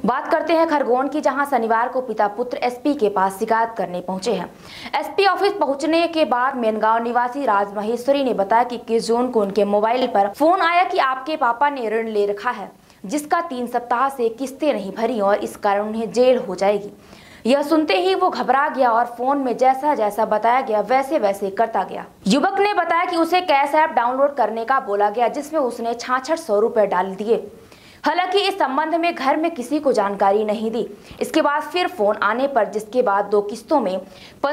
बात करते हैं खरगोन की, जहां शनिवार को पिता पुत्र एसपी के पास शिकायत करने पहुंचे हैं। एसपी ऑफिस पहुंचने के बाद मेनगांव निवासी राज महेश्वरी ने बताया कि 21 जून को उनके मोबाइल पर फोन आया कि आपके पापा ने ऋण ले रखा है, जिसका 3 सप्ताह से किस्तें नहीं भरी और इस कारण उन्हें जेल हो जाएगी। यह सुनते ही वो घबरा गया और फोन में जैसा जैसा बताया गया वैसे वैसे करता गया। युवक ने बताया कि उसे कैश ऐप डाउनलोड करने का बोला गया, जिसमें उसने 6600 रुपए डाल दिए। हालांकि इस संबंध में घर में किसी को जानकारी नहीं दी। इसके बाद फिर फोन आने पर जिसके बाद 2 किस्तों में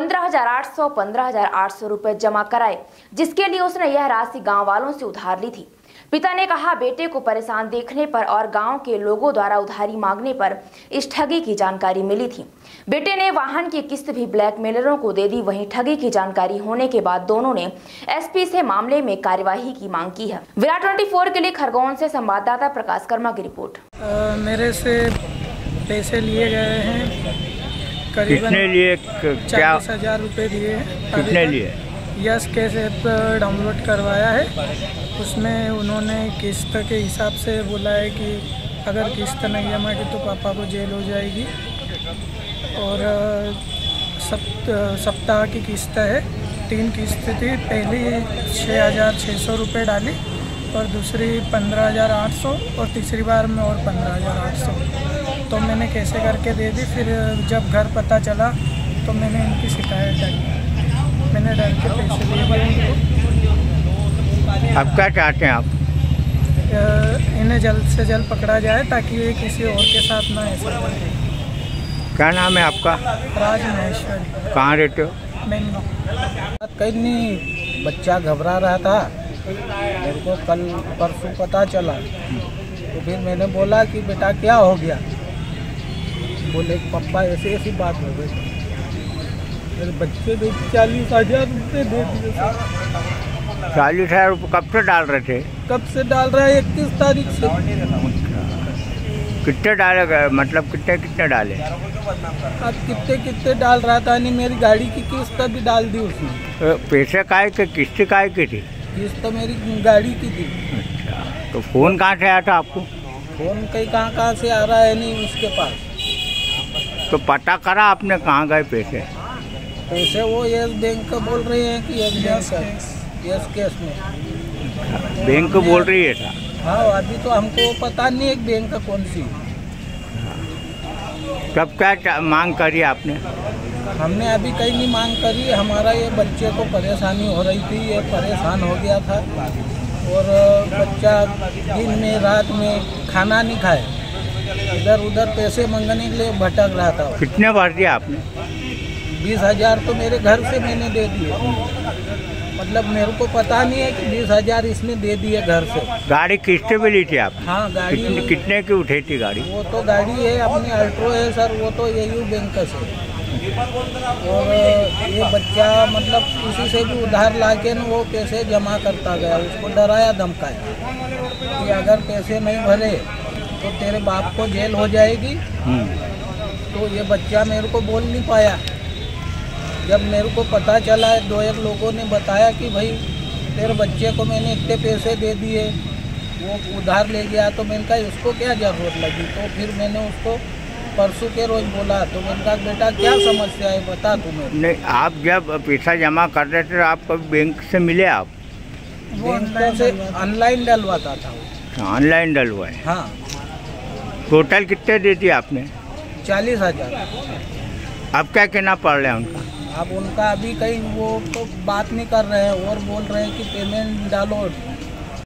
15,800 रुपए जमा कराए, जिसके लिए उसने यह राशि गांव वालों से उधार ली थी। पिता ने कहा, बेटे को परेशान देखने पर और गांव के लोगों द्वारा उधारी मांगने पर इस ठगी की जानकारी मिली थी। बेटे ने वाहन की किस्त भी ब्लैकमेलरों को दे दी। वहीं ठगी की जानकारी होने के बाद दोनों ने एसपी से मामले में कार्यवाही की मांग की है। विराट 24 के लिए खरगोन से संवाददाता प्रकाश कर्मा की रिपोर्ट। मेरे से पैसे लिए गए हैं, करीबन कितने लिए? 40,000 रुपये दिए हैं। कितने लिए? यस कैश ऐप डाउनलोड करवाया है। उसमें उन्होंने किस्त के हिसाब से बोला है कि अगर किस्त नहीं जमा की तो पापा को जेल हो जाएगी। और सप्ताह की किस्त है, 3 किस्त थी। पहली 6,600 रुपये डाली और दूसरी 15,800 और तीसरी बार में और 15,800। तो मैंने कैसे करके दे दी। फिर जब घर पता चला तो मैंने इनकी शिकायत डाली। मैंने डर के पैसे दिए। अब क्या चाहते हैं आप? इन्हें जल्द से जल्द पकड़ा जाए ताकि ये किसी और के साथ ना ऐसा करे। क्या नाम है आपका? राज महेश्वरी। कहाँ रहते हो? मेनगांव। कहीं नहीं, बच्चा घबरा रहा था। मेरे को कल परसों पता चला तो फिर मैंने बोला कि बेटा क्या हो गया। बोले पापा ऐसी ऐसी बात हो गई। मेरे बच्चे ने 40,000 रुपये दे दिए। 40,000 रुपये कब से डाल रहे थे? कब से डाल रहा है? 31 तारीख से। कितने डाले गए, मतलब कितने डाले? अब कितने डाल रहा था। नहीं, मेरी गाड़ी की किस्त भी डाल दी उसने। पैसे काहे के, किस्त काहे की थी? किस्त तो मेरी गाड़ी की थी। अच्छा, तो फोन कहाँ से आया था आपको? फोन कहीं कहाँ से आ रहा है, नहीं उसके पास। तो पता करा आपने कहाँ गए पैसे? पैसे वो यस बैंक का बोल रहे हैं कि यस कैश में बैंक बोल रही है था। हाँ, अभी तो हमको पता नहीं है बैंक का कौन सी। तब क्या मांग करी आपने? हमने अभी कहीं नहीं मांग करी। हमारा ये बच्चे को परेशानी हो रही थी, ये परेशान हो गया था और बच्चा दिन में रात में खाना नहीं खाए, इधर उधर पैसे मांगने के लिए भटक रहा था। कितने भर दिया आपने? 20,000 तो मेरे घर से मैंने दे दिए। मतलब मेरे को पता नहीं है कि 20,000 इसने दे दिए घर से। गाड़ी किस्त भी ली थी आप? हाँ, गाड़ी कितने की उठी थी गाड़ी? वो तो गाड़ी है अपनी अल्ट्रो है सर, वो तो AU बैंक से। और ये बच्चा मतलब किसी से भी उधार लाके न वो पैसे जमा करता गया। उसको डराया धमकाया कि अगर पैसे नहीं भरे तो तेरे बाप को जेल हो जाएगी। तो ये बच्चा मेरे को बोल नहीं पाया। जब मेरे को पता चला, 2-1 लोगों ने बताया कि भाई तेरे बच्चे को मैंने इतने पैसे दे दिए, वो उधार ले गया, तो मैंने कहा इसको क्या ज़रूरत लगी। तो फिर मैंने उसको परसों के रोज़ बोला, तो मैंने कहा बेटा क्या समस्या है बता तुम्हें। नहीं, आप जब पैसा जमा कर रहे थे आप कभी बैंक से मिले? आप बैंक से ऑनलाइन डलवाता था। ऑनलाइन डलवाए? हाँ। टोटल कितने दे दिए आपने? 40,000। अब क्या कहना पड़ रहा है उनका? अब उनका अभी कहीं वो तो बात नहीं कर रहे हैं और बोल रहे हैं कि पेमेंट डालो